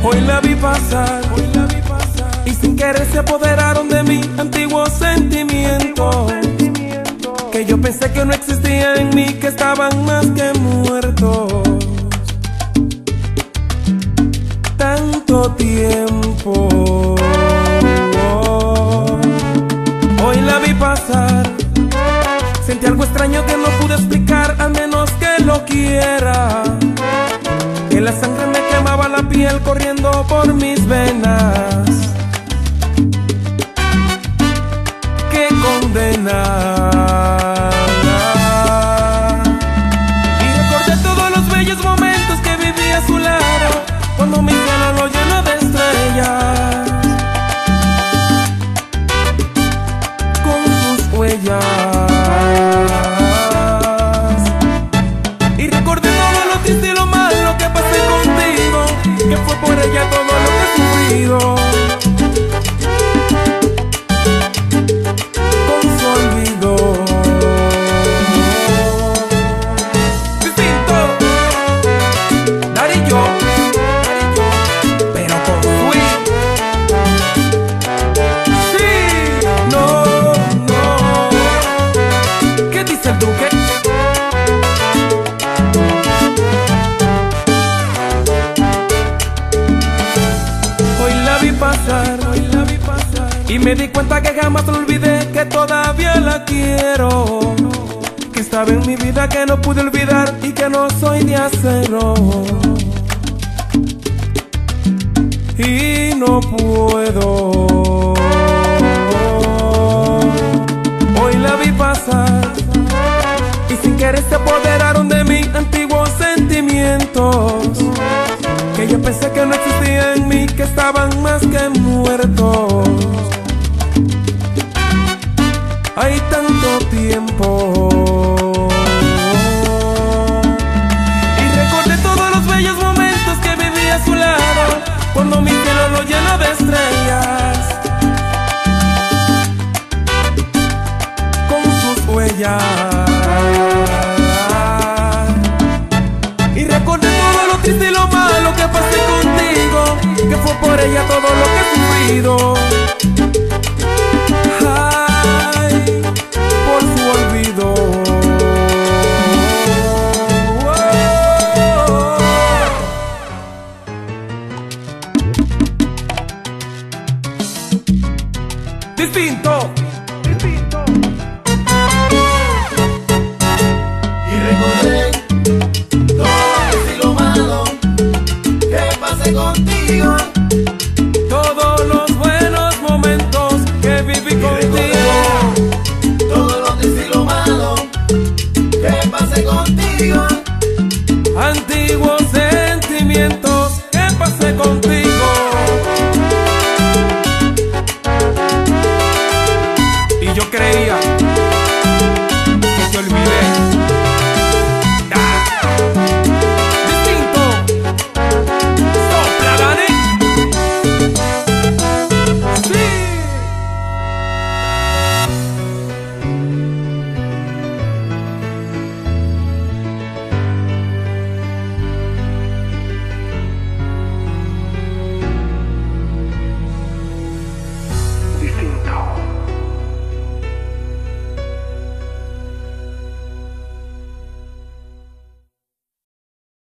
Hoy la vi pasar y sin querer se apoderaron de mí antiguos sentimientos que yo pensé que no existían en mí, que estaban más que muertos. Tanto tiempo. Hoy la vi pasar, sentí algo extraño que no pude explicar, al menos que lo quiera. Que la sangre me quemaba la piel corriendo por mis venas. ¡Qué condena! Y recordé todos los bellos momentos que viví a su lado, cuando mi cielo lo llenó de estrellas, con sus huellas. Y recordé todo lo triste y lo malo que pasé contigo, que fue por ella todo lo que he sufrido. Con su olvido. Distinto, Dar y yo, pero con Sweet. Sí, no, no. ¿Qué dice el Duque? Y me di cuenta que jamás lo olvidé, que todavía la quiero, que estaba en mi vida, que no pude olvidar y que no soy de acero. Y no puedo. Hoy la vi pasar y sin querer se apoderaron de mí antiguos sentimientos que yo pensé que no existían en mí, que estaban más que muertos. Hay tanto tiempo. Y recordé todos los bellos momentos que viví a su lado, cuando mi cielo lo llenó de estrellas, con sus huellas. Y recordé todo lo triste y lo malo que pasé contigo, que fue por ella todo lo que he sufrido. Ay, por su olvido. Distinto. Y recordé contigo, todos los buenos momentos que viví contigo, todo lo triste y lo malo que pasé contigo, antiguo